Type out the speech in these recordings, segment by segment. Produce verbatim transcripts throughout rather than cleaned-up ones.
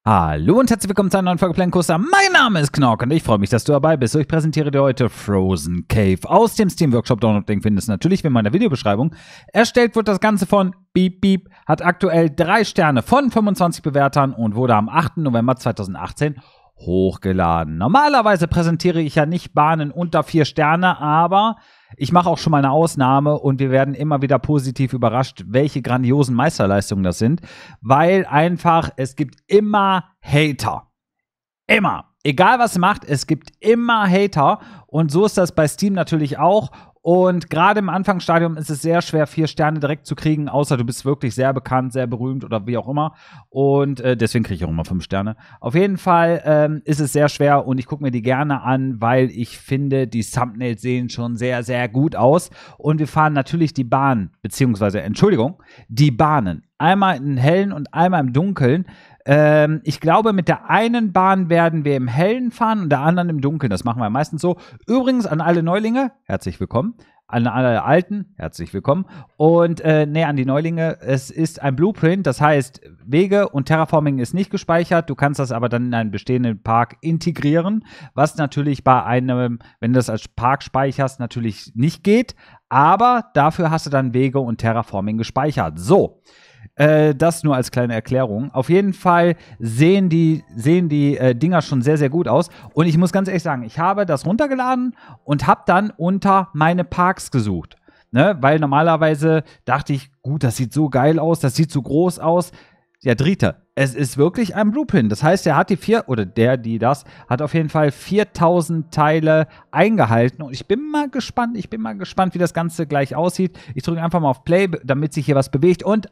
Hallo und herzlich willkommen zu einer neuen Folge Planet Coaster. Mein Name ist Knork und ich freue mich, dass du dabei bist. So, ich präsentiere dir heute Frozen Cave aus dem Steam Workshop Download. Den findest du natürlich wie in meiner Videobeschreibung. Erstellt wird das Ganze von Beep Beep, hat aktuell drei Sterne von fünfundzwanzig Bewertern und wurde am achten November zweitausendachtzehn hochgeladen. Normalerweise präsentiere ich ja nicht Bahnen unter vier Sterne, aber ich mache auch schon mal eine Ausnahme und wir werden immer wieder positiv überrascht, welche grandiosen Meisterleistungen das sind, weil einfach es gibt immer Hater. Immer. Egal was ihr macht, es gibt immer Hater und so ist das bei Steam natürlich auch. Und gerade im Anfangsstadium ist es sehr schwer, vier Sterne direkt zu kriegen, außer du bist wirklich sehr bekannt, sehr berühmt oder wie auch immer. Und äh, deswegen kriege ich auch immer fünf Sterne. Auf jeden Fall ähm, ist es sehr schwer und ich gucke mir die gerne an, weil ich finde, die Thumbnails sehen schon sehr, sehr gut aus. Und wir fahren natürlich die Bahn, beziehungsweise, Entschuldigung, die Bahnen. Einmal im Hellen und einmal im Dunkeln. Ähm, ich glaube, mit der einen Bahn werden wir im Hellen fahren und der anderen im Dunkeln. Das machen wir meistens so. Übrigens an alle Neulinge, herzlich willkommen. An alle Alten, herzlich willkommen. Und äh, nee, an die Neulinge, es ist ein Blueprint, das heißt, Wege und Terraforming ist nicht gespeichert. Du kannst das aber dann in einen bestehenden Park integrieren, was natürlich bei einem, wenn du das als Park speicherst, natürlich nicht geht. Aber dafür hast du dann Wege und Terraforming gespeichert. So. Äh, das nur als kleine Erklärung. Auf jeden Fall sehen die, sehen die äh, Dinger schon sehr, sehr gut aus. Und ich muss ganz ehrlich sagen, ich habe das runtergeladen und habe dann unter meine Parks gesucht. Ne? Weil normalerweise dachte ich, gut, das sieht so geil aus, das sieht so groß aus. Ja, Dritte, es ist wirklich ein Blueprint. Das heißt, er hat die vier, oder der, die das, hat auf jeden Fall viertausend Teile eingehalten. Und ich bin mal gespannt, ich bin mal gespannt, wie das Ganze gleich aussieht. Ich drücke einfach mal auf Play, damit sich hier was bewegt und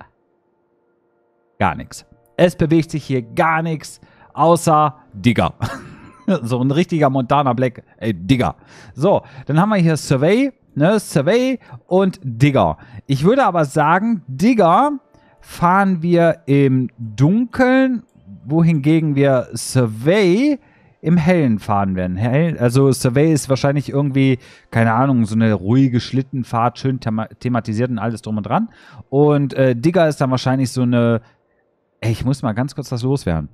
gar nichts. Es bewegt sich hier gar nichts, außer Digger. So ein richtiger Montana Black, ey, Digger. So, dann haben wir hier Survey, ne, Survey und Digger. Ich würde aber sagen, Digger fahren wir im Dunkeln, wohingegen wir Survey im Hellen fahren werden. Hell, also Survey ist wahrscheinlich irgendwie, keine Ahnung, so eine ruhige Schlittenfahrt, schön thema thematisiert und alles drum und dran. Und äh, Digger ist dann wahrscheinlich so eine. Ey, ich muss mal ganz kurz was loswerden.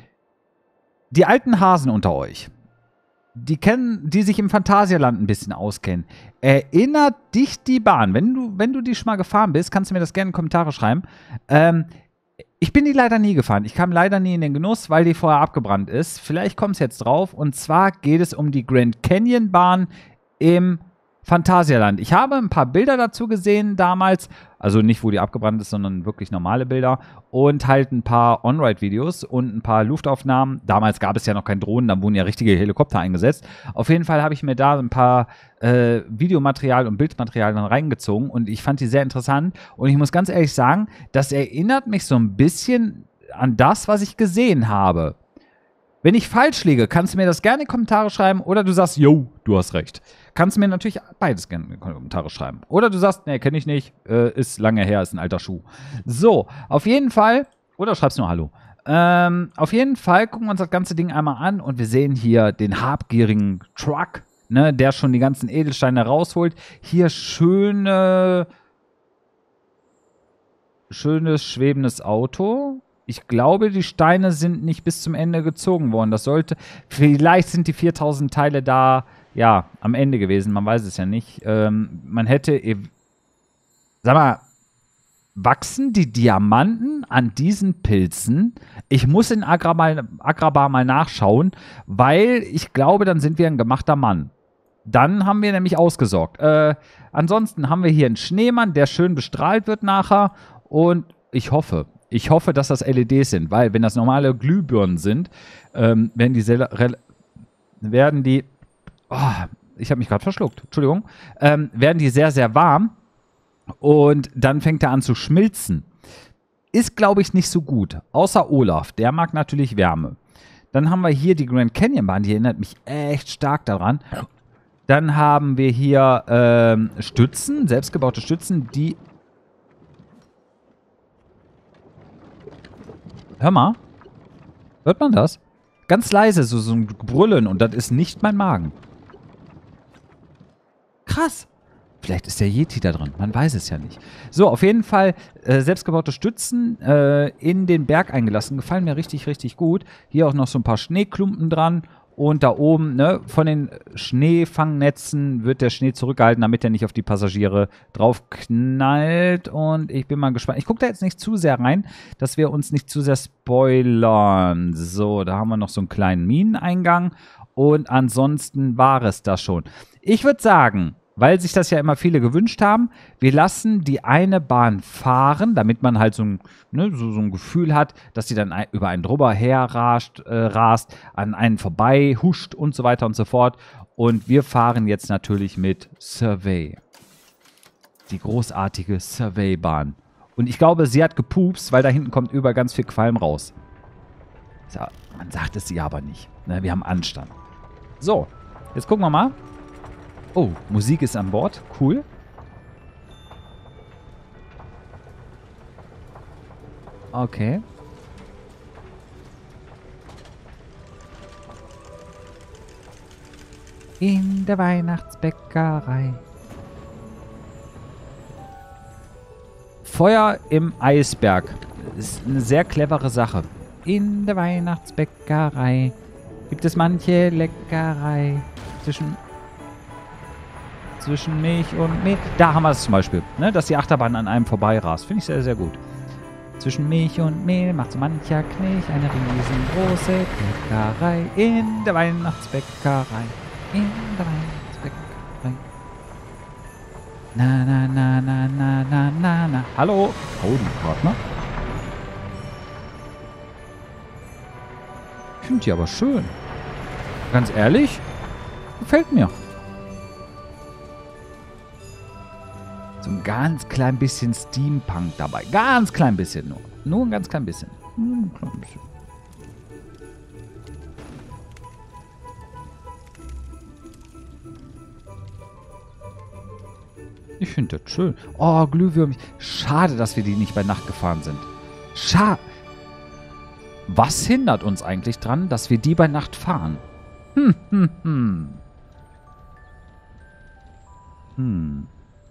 Die alten Hasen unter euch, die kennen, die sich im Phantasialand ein bisschen auskennen, erinnert dich die Bahn, wenn du, wenn du die schon mal gefahren bist, kannst du mir das gerne in die Kommentare schreiben. Ähm, ich bin die leider nie gefahren. Ich kam leider nie in den Genuss, weil die vorher abgebrannt ist. Vielleicht kommt es jetzt drauf. Und zwar geht es um die Grand Canyon Bahn im Phantasialand. Ich habe ein paar Bilder dazu gesehen damals, also nicht, wo die abgebrannt ist, sondern wirklich normale Bilder und halt ein paar On-Ride-Videos und ein paar Luftaufnahmen. Damals gab es ja noch kein Drohnen, da wurden ja richtige Helikopter eingesetzt. Auf jeden Fall habe ich mir da ein paar äh, Videomaterial und Bildmaterial dann reingezogen und ich fand die sehr interessant und ich muss ganz ehrlich sagen, das erinnert mich so ein bisschen an das, was ich gesehen habe. Wenn ich falsch liege, kannst du mir das gerne in die Kommentare schreiben oder du sagst, yo, du hast recht. Kannst du mir natürlich beides gerne in die Kommentare schreiben. Oder du sagst, nee, kenne ich nicht, äh, ist lange her, ist ein alter Schuh. So, auf jeden Fall, oder schreibst nur Hallo. Ähm, auf jeden Fall gucken wir uns das ganze Ding einmal an und wir sehen hier den habgierigen Truck, ne, der schon die ganzen Edelsteine rausholt. Hier schöne, schönes, schwebendes Auto. Ich glaube, die Steine sind nicht bis zum Ende gezogen worden. Das sollte, vielleicht sind die viertausend Teile da, ja, am Ende gewesen. Man weiß es ja nicht. Ähm, man hätte, sag mal, wachsen die Diamanten an diesen Pilzen? Ich muss in Agrabah, Agrabah mal nachschauen, weil ich glaube, dann sind wir ein gemachter Mann. Dann haben wir nämlich ausgesorgt. Äh, ansonsten haben wir hier einen Schneemann, der schön bestrahlt wird nachher. Und ich hoffe, Ich hoffe, dass das L E Ds sind, weil wenn das normale Glühbirnen sind, ähm, werden die, werden die oh, ich habe mich gerade verschluckt, Entschuldigung, ähm, werden die sehr, sehr warm und dann fängt er an zu schmilzen. Ist, glaube ich, nicht so gut, außer Olaf, der mag natürlich Wärme. Dann haben wir hier die Grand Canyon Bahn, die erinnert mich echt stark daran. Dann haben wir hier ähm, Stützen, selbstgebaute Stützen, die... Hör mal. Hört man das? Ganz leise, so, so ein Brüllen und das ist nicht mein Magen. Krass. Vielleicht ist der Yeti da drin, man weiß es ja nicht. So, auf jeden Fall äh, selbstgebaute Stützen äh, in den Berg eingelassen. Gefallen mir richtig, richtig gut. Hier auch noch so ein paar Schneeklumpen dran. Und da oben, ne, von den Schneefangnetzen wird der Schnee zurückgehalten, damit er nicht auf die Passagiere draufknallt. Und ich bin mal gespannt. Ich gucke da jetzt nicht zu sehr rein, dass wir uns nicht zu sehr spoilern. So, da haben wir noch so einen kleinen Mineneingang. Und ansonsten war es das schon. Ich würde sagen, weil sich das ja immer viele gewünscht haben, wir lassen die eine Bahn fahren, damit man halt so ein, ne, so, so ein Gefühl hat, dass sie dann ein, über einen drüber herrast, äh, rast, an einen vorbei huscht und so weiter und so fort. Und wir fahren jetzt natürlich mit Survey. Die großartige Survey-Bahn. Und ich glaube, sie hat gepupst, weil da hinten kommt über ganz viel Qualm raus. So, man sagt es ihr aber nicht. Ne, wir haben Anstand. So, jetzt gucken wir mal. Oh, Musik ist an Bord. Cool. Okay. In der Weihnachtsbäckerei. Feuer im Eisberg. Ist eine sehr clevere Sache. In der Weihnachtsbäckerei gibt es manche Leckerei zwischen... zwischen Milch und Milch. Da haben wir es zum Beispiel, ne, dass die Achterbahn an einem vorbeirast. Finde ich sehr, sehr gut. Zwischen Milch und Mehl macht so mancher Knilch eine riesengroße Bäckerei in der Weihnachtsbäckerei. In der Weihnachtsbäckerei. Na, na, na, na, na, na, na, na. Hallo? Howdy, Partner. Ich finde die aber schön. Ganz ehrlich, gefällt mir. So ein ganz klein bisschen Steampunk dabei. Ganz klein bisschen nur. Nur ein ganz klein bisschen. Nur ein klein bisschen. Ich finde das schön. Oh, Glühwürmchen. Schade, dass wir die nicht bei Nacht gefahren sind. Schade. Was hindert uns eigentlich dran, dass wir die bei Nacht fahren? Hm, hm, hm. Hm.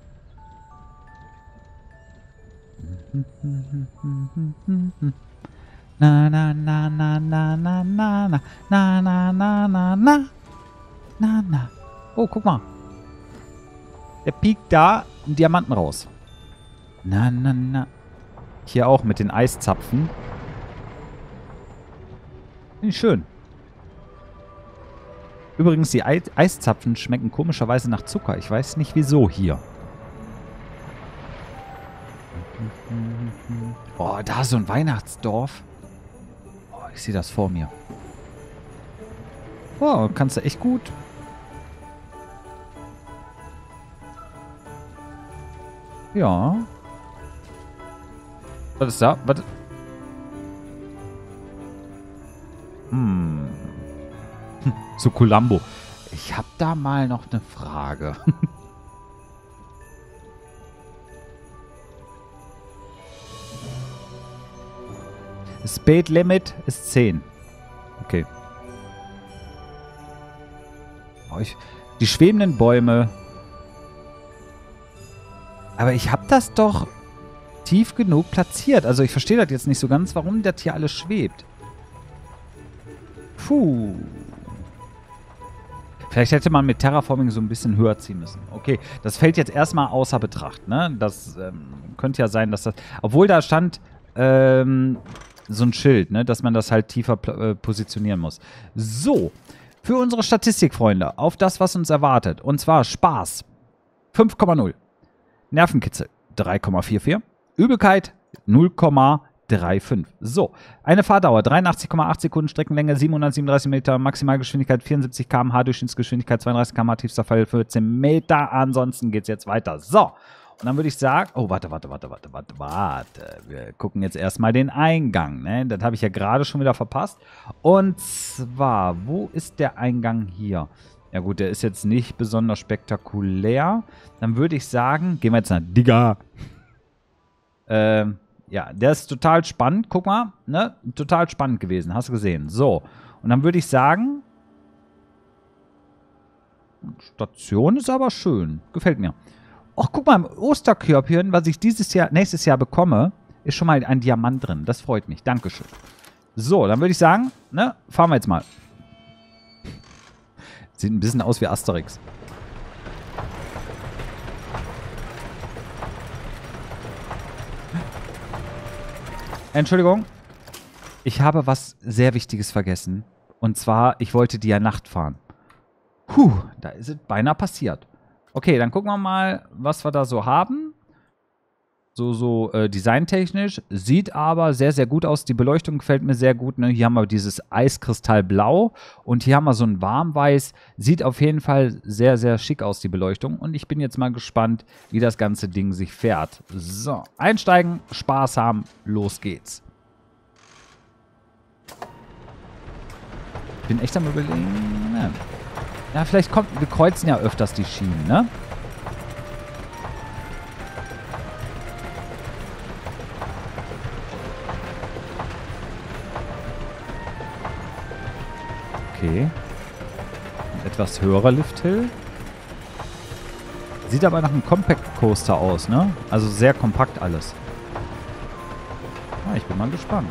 Na na na na na na na na na na na na na na na. Oh, guck mal. Der piekt da einen Diamanten raus. Na na na. Hier auch mit den Eiszapfen. Finde ich schön. Übrigens, die Ei- Eiszapfen schmecken komischerweise nach Zucker. Ich weiß nicht wieso hier. Oh, da ist so ein Weihnachtsdorf. Oh, ich sehe das vor mir. Oh, kannst du echt gut. Ja. Was ist da? Was? Hm. So Columbo. Ich habe da mal noch eine Frage. Speed Limit ist zehn. Okay. Oh, ich, die schwebenden Bäume. Aber ich habe das doch tief genug platziert. Also ich verstehe das jetzt nicht so ganz, warum das hier alles schwebt. Puh. Vielleicht hätte man mit Terraforming so ein bisschen höher ziehen müssen. Okay, das fällt jetzt erstmal außer Betracht. Ne? Das ähm, könnte ja sein, dass das... Obwohl da stand ähm, so ein Schild, ne? Dass man das halt tiefer äh, positionieren muss. So, für unsere Statistikfreunde auf das, was uns erwartet. Und zwar Spaß fünf Komma null. Nervenkitzel drei Komma vierundvierzig. Übelkeit null Komma fünfunddreißig. So, eine Fahrdauer dreiundachtzig Komma acht Sekunden, Streckenlänge siebenhundertsiebenunddreißig Meter, Maximalgeschwindigkeit vierundsiebzig Kilometer pro Stunde, Durchschnittsgeschwindigkeit zweiunddreißig Kilometer pro Stunde, tiefster Fall vierzehn Meter. Ansonsten geht es jetzt weiter. So, und dann würde ich sagen, oh, warte, warte, warte, warte, warte, warte. Wir gucken jetzt erstmal den Eingang, ne? Das habe ich ja gerade schon wieder verpasst. Und zwar, wo ist der Eingang hier? Ja gut, der ist jetzt nicht besonders spektakulär. Dann würde ich sagen, gehen wir jetzt nach Digga. Ähm, ja, der ist total spannend. Guck mal, ne? Total spannend gewesen, hast du gesehen. So, und dann würde ich sagen, Station ist aber schön. Gefällt mir. ach, guck mal, im Osterkörbchen, was ich dieses Jahr, nächstes Jahr bekomme, ist schon mal ein Diamant drin. Das freut mich. Dankeschön. So, dann würde ich sagen, ne, fahren wir jetzt mal. Sieht ein bisschen aus wie Asterix. Entschuldigung. Ich habe was sehr Wichtiges vergessen. Und zwar, ich wollte die ja Nacht fahren. Puh, da ist es beinahe passiert. Okay, dann gucken wir mal, was wir da so haben. So, so äh, designtechnisch. Sieht aber sehr, sehr gut aus. Die Beleuchtung gefällt mir sehr gut. Ne? Hier haben wir dieses Eiskristallblau. Und hier haben wir so ein Warmweiß. Sieht auf jeden Fall sehr, sehr schick aus, die Beleuchtung. Und ich bin jetzt mal gespannt, wie das ganze Ding sich fährt. So, einsteigen, Spaß haben, los geht's. Ich bin echt am Überlegen. Ja, ja vielleicht kommt, wir kreuzen ja öfters die Schienen, ne? Okay. Ein etwas höherer Lifthill. Sieht aber nach einem Compact Coaster aus, ne? Also sehr kompakt alles. Ah, ich bin mal gespannt.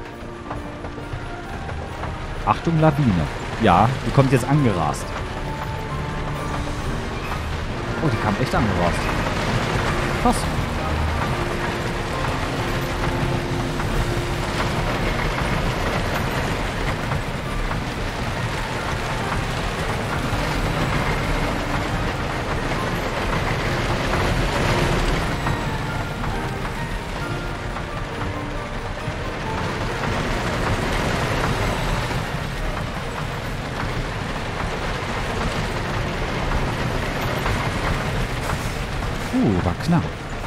Achtung, Lawine. Ja, die kommt jetzt angerast. Oh, die kam echt angerast. Krass. Uh, war knapp.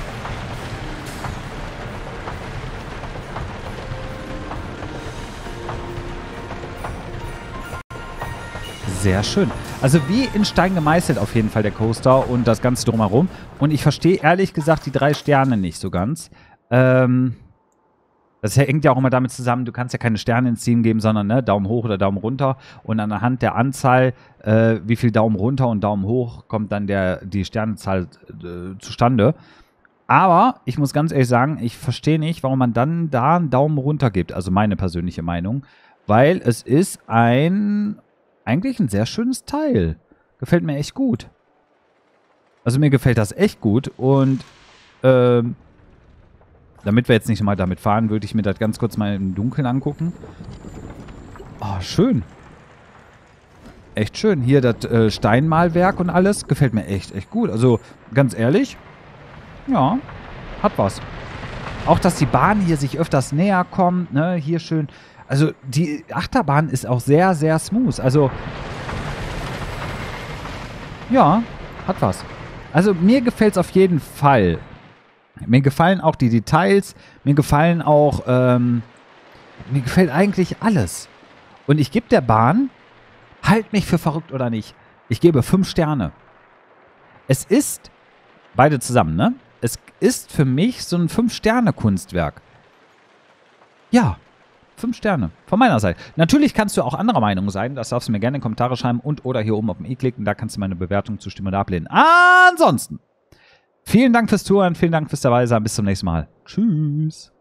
Sehr schön. Also wie in Stein gemeißelt auf jeden Fall der Coaster und das Ganze drumherum. Und ich verstehe ehrlich gesagt die drei Sterne nicht so ganz. Ähm, das hängt ja auch immer damit zusammen, du kannst ja keine Sterne ins Team geben, sondern ne, Daumen hoch oder Daumen runter. Und anhand der Anzahl, äh, wie viel Daumen runter und Daumen hoch, kommt dann der, die Sternenzahl äh, zustande. Aber ich muss ganz ehrlich sagen, ich verstehe nicht, warum man dann da einen Daumen runter gibt. Also meine persönliche Meinung. Weil es ist ein, eigentlich ein sehr schönes Teil. Gefällt mir echt gut. Also mir gefällt das echt gut. Und ähm, damit wir jetzt nicht mal damit fahren, würde ich mir das ganz kurz mal im Dunkeln angucken. Oh, schön. Echt schön. Hier das äh, Steinmalwerk und alles. Gefällt mir echt, echt gut. Also ganz ehrlich... Ja, hat was. Auch, dass die Bahn hier sich öfters näher kommt, ne, hier schön. Also, die Achterbahn ist auch sehr, sehr smooth. Also, ja, hat was. Also, mir gefällt es auf jeden Fall. Mir gefallen auch die Details. Mir gefallen auch, ähm, mir gefällt eigentlich alles. Und ich gebe der Bahn, halt mich für verrückt oder nicht, ich gebe fünf Sterne. Es ist, beide zusammen, ne? Es ist für mich so ein fünf-Sterne-Kunstwerk. Ja, fünf Sterne. Von meiner Seite. Natürlich kannst du auch anderer Meinung sein. Das darfst du mir gerne in die Kommentare schreiben und oder hier oben auf den i klicken. Da kannst du meine Bewertung zustimmen oder ablehnen. Ansonsten, vielen Dank fürs Zuhören. Vielen Dank fürs Dabeisein. Bis zum nächsten Mal. Tschüss.